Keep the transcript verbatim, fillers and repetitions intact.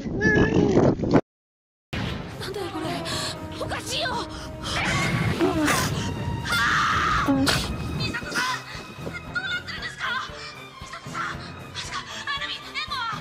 なんだよこれ、おかしいよ。